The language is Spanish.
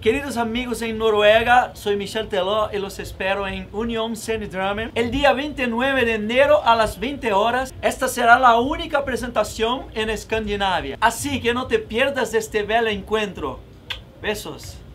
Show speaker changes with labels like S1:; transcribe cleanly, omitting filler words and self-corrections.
S1: Queridos amigos en Noruega, soy Michel Teló y los espero en Union Scenidramen el día 29 de enero a las 20 horas. Esta será la única presentación en Escandinavia, así que no te pierdas este bello encuentro. Besos.